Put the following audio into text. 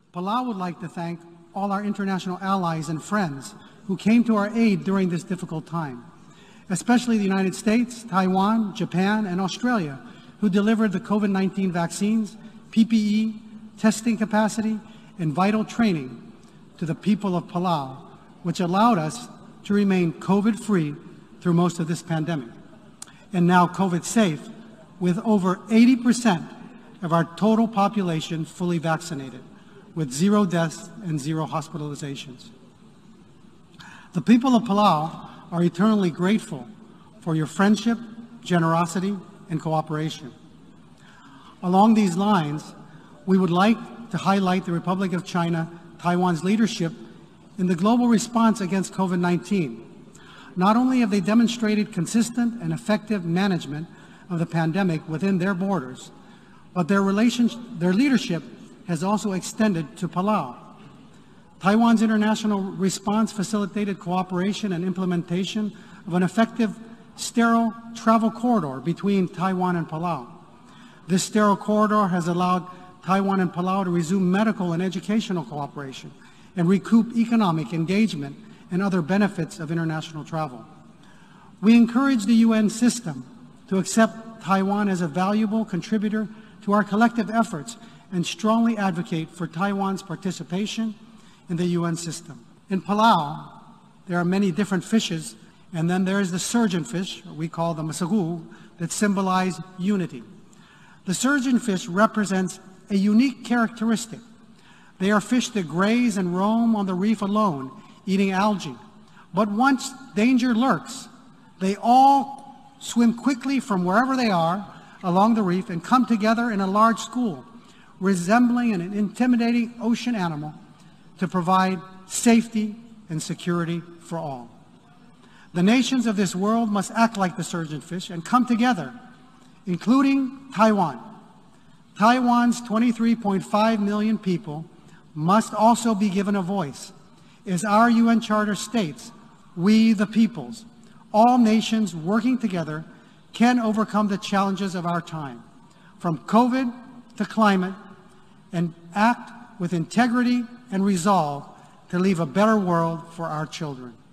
Palau would like to thank all our international allies and friends who came to our aid during this difficult time, especially the United States, Taiwan, Japan, and Australia, who delivered the COVID-19 vaccines, PPE, testing capacity, and vital training to the people of Palau, which allowed us to remain COVID-free through most of this pandemic, and now COVID-safe, with over 80% of our total population fully vaccinated, with 0 deaths and 0 hospitalizations. The people of Palau are eternally grateful for your friendship, generosity, and cooperation. Along these lines, we would like to highlight the Republic of China, Taiwan's leadership in the global response against COVID-19. Not only have they demonstrated consistent and effective management of the pandemic within their borders, but their leadership has also extended to Palau. Taiwan's international response facilitated cooperation and implementation of an effective sterile travel corridor between Taiwan and Palau. This sterile corridor has allowed Taiwan and Palau to resume medical and educational cooperation and recoup economic engagement and other benefits of international travel. We encourage the UN system to accept Taiwan as a valuable contributor to our collective efforts and strongly advocate for Taiwan's participation in the UN system. In Palau, there are many different fishes, and then there is the surgeonfish, we call them masagu, that symbolize unity. The surgeonfish represents a unique characteristic. They are fish that graze and roam on the reef alone, eating algae. But once danger lurks, they all swim quickly from wherever they are along the reef and come together in a large school, resembling an intimidating ocean animal, to provide safety and security for all. The nations of this world must act like the surgeonfish and come together, including Taiwan. Taiwan's 23.5 million people must also be given a voice. As our UN Charter states, we the peoples, all nations working together, can overcome the challenges of our time, from COVID to climate, and act with integrity and resolve to leave a better world for our children.